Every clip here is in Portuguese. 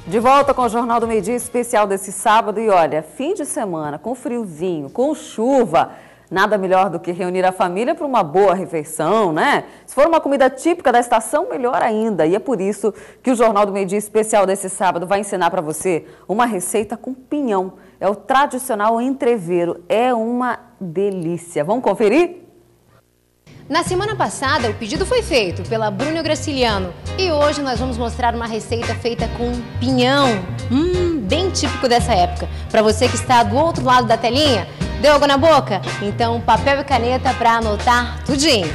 De volta com o Jornal do Meio-Dia especial desse sábado e olha, fim de semana, com friozinho, com chuva, nada melhor do que reunir a família para uma boa refeição, né? Se for uma comida típica da estação, melhor ainda. E é por isso que o Jornal do Meio-Dia especial desse sábado vai ensinar para você uma receita com pinhão. É o tradicional entrevero, é uma delícia. Vamos conferir? Na semana passada, o pedido foi feito pela Bruna Graciliano e hoje nós vamos mostrar uma receita feita com pinhão, bem típico dessa época. Para você que está do outro lado da telinha, deu água na boca? Então, papel e caneta para anotar tudinho.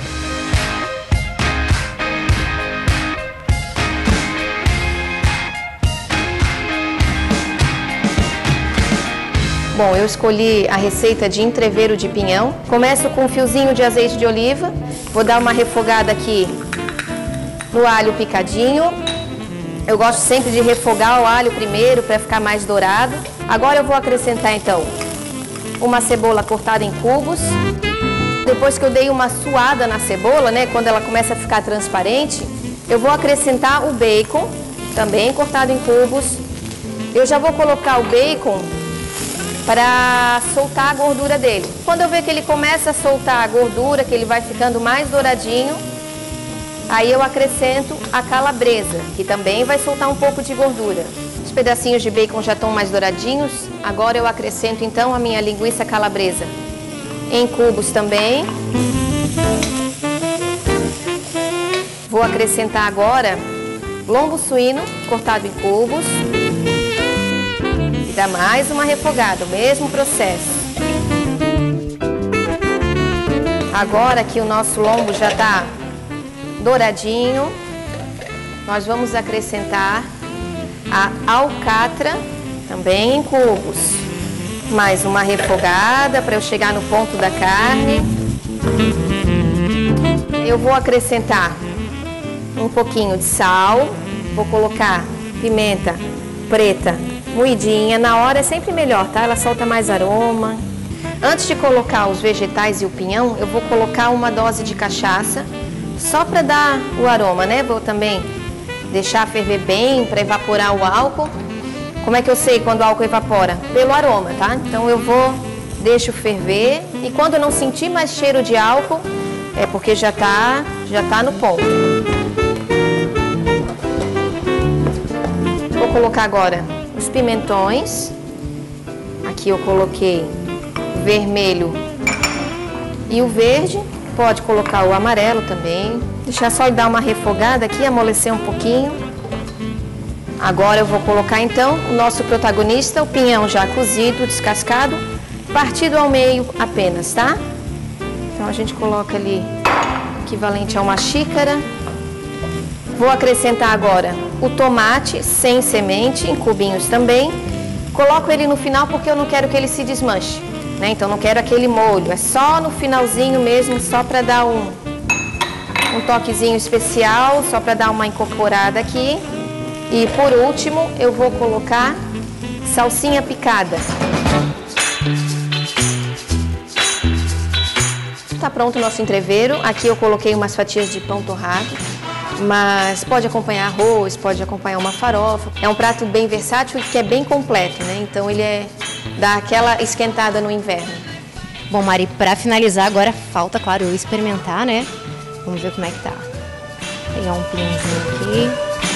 Bom, eu escolhi a receita de entrevero de pinhão. Começo com um fiozinho de azeite de oliva. Vou dar uma refogada aqui no alho picadinho. Eu gosto sempre de refogar o alho primeiro para ficar mais dourado. Agora eu vou acrescentar então uma cebola cortada em cubos. Depois que eu dei uma suada na cebola, né, quando ela começa a ficar transparente, eu vou acrescentar o bacon, também cortado em cubos. Eu já vou colocar o bacon para soltar a gordura dele. Quando eu ver que ele começa a soltar a gordura, que ele vai ficando mais douradinho, aí eu acrescento a calabresa, que também vai soltar um pouco de gordura. Os pedacinhos de bacon já estão mais douradinhos, agora eu acrescento então a minha linguiça calabresa em cubos também. Vou acrescentar agora lombo suíno cortado em cubos. Dá mais uma refogada, o mesmo processo. Agora que o nosso lombo já está douradinho, nós vamos acrescentar a alcatra, também em cubos. Mais uma refogada para eu chegar no ponto da carne. Eu vou acrescentar um pouquinho de sal, vou colocar pimenta preta moidinha. Na hora é sempre melhor, tá? Ela solta mais aroma. Antes de colocar os vegetais e o pinhão, eu vou colocar uma dose de cachaça, só para dar o aroma, né? Vou também deixar ferver bem para evaporar o álcool. Como é que eu sei quando o álcool evapora? Pelo aroma, tá? Então deixo ferver e quando eu não sentir mais cheiro de álcool, é porque já tá no ponto. Vou colocar agora os pimentões. Aqui eu coloquei o vermelho e o verde. Pode colocar o amarelo também. Deixar só dar uma refogada aqui, amolecer um pouquinho. Agora eu vou colocar então o nosso protagonista, o pinhão já cozido, descascado, partido ao meio apenas, tá? Então a gente coloca ali equivalente a uma xícara. Vou acrescentar agora o tomate sem semente, em cubinhos também. Coloco ele no final porque eu não quero que ele se desmanche, né? Então não quero aquele molho, é só no finalzinho mesmo, só para dar um toquezinho especial, só para dar uma incorporada aqui. E por último eu vou colocar salsinha picada. Tá pronto o nosso entrevero. Aqui eu coloquei umas fatias de pão torrado. Mas pode acompanhar arroz, pode acompanhar uma farofa. É um prato bem versátil que é bem completo, né? Então ele dá aquela esquentada no inverno. Bom, Mari, para finalizar agora falta, claro, eu experimentar, né? Vamos ver como é que tá. Vou pegar um pinhãozinho aqui.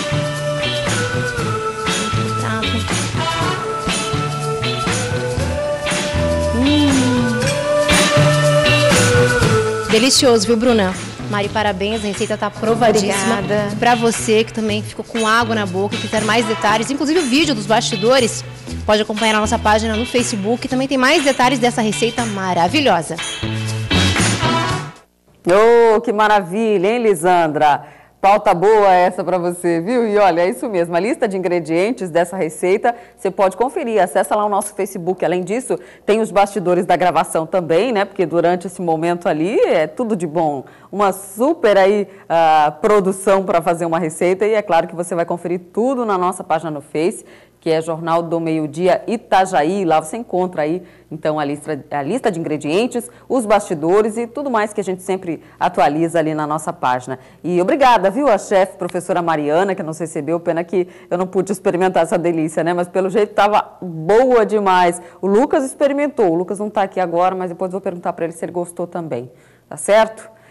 Delicioso, viu, Bruna? Mari, parabéns, a receita está aprovadíssima. Para você que também ficou com água na boca e quiser mais detalhes, inclusive o vídeo dos bastidores, pode acompanhar na nossa página no Facebook. Também tem mais detalhes dessa receita maravilhosa. Oh, que maravilha, hein, Lisandra? Pauta boa essa para você, viu? E olha, é isso mesmo, a lista de ingredientes dessa receita você pode conferir, acessa lá o nosso Facebook. Além disso, tem os bastidores da gravação também, né? Porque durante esse momento ali é tudo de bom. Uma super aí produção para fazer uma receita e é claro que você vai conferir tudo na nossa página no Face, que é Jornal do Meio-Dia Itajaí. Lá você encontra aí, então, a lista de ingredientes, os bastidores e tudo mais que a gente sempre atualiza ali na nossa página. E obrigada, viu, a chefe, professora Mariana, que nos recebeu. Pena que eu não pude experimentar essa delícia, né? Mas pelo jeito estava boa demais. O Lucas experimentou. O Lucas não está aqui agora, mas depois vou perguntar para ele se ele gostou também. Tá certo?